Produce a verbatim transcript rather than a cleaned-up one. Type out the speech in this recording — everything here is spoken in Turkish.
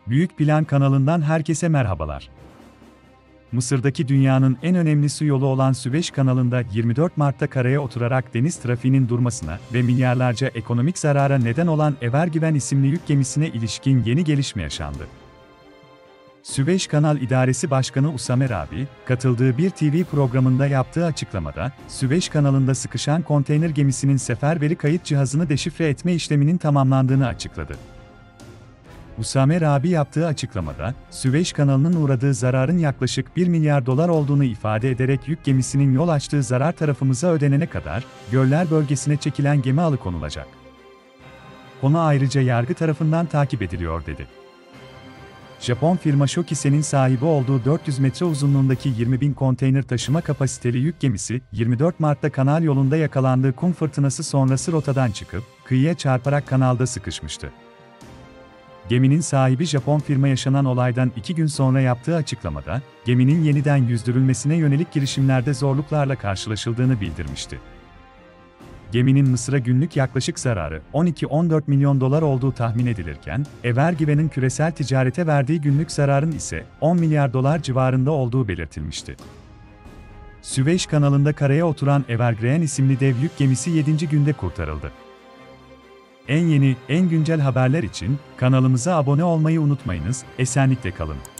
Büyük Plan kanalından herkese merhabalar. Mısır'daki dünyanın en önemli su yolu olan Süveyş kanalında yirmi dört Mart'ta karaya oturarak deniz trafiğinin durmasına ve milyarlarca ekonomik zarara neden olan Evergiven isimli yük gemisine ilişkin yeni gelişme yaşandı. Süveyş Kanal İdaresi Başkanı Usame Rabi, katıldığı bir T V programında yaptığı açıklamada, Süveyş kanalında sıkışan konteyner gemisinin seferberi kayıt cihazını deşifre etme işleminin tamamlandığını açıkladı. Usame Rabi yaptığı açıklamada, Süveyş kanalının uğradığı zararın yaklaşık bir milyar dolar olduğunu ifade ederek yük gemisinin yol açtığı zarar tarafımıza ödenene kadar, göller bölgesine çekilen gemi alıkonulacak. Konu ayrıca yargı tarafından takip ediliyor dedi. Japon firma Shokise'nin sahibi olduğu dört yüz metre uzunluğundaki yirmi bin konteyner taşıma kapasiteli yük gemisi, yirmi dört Mart'ta kanal yolunda yakalandığı kum fırtınası sonrası rotadan çıkıp, kıyıya çarparak kanalda sıkışmıştı. Geminin sahibi Japon firma yaşanan olaydan iki gün sonra yaptığı açıklamada, geminin yeniden yüzdürülmesine yönelik girişimlerde zorluklarla karşılaşıldığını bildirmişti. Geminin Mısır'a günlük yaklaşık zararı on iki on dört milyon dolar olduğu tahmin edilirken, Evergiven'in küresel ticarete verdiği günlük zararın ise on milyar dolar civarında olduğu belirtilmişti. Süveyş kanalında karaya oturan Evergreen isimli dev yük gemisi yedinci günde kurtarıldı. En yeni, en güncel haberler için kanalımıza abone olmayı unutmayınız, esenlikle kalın.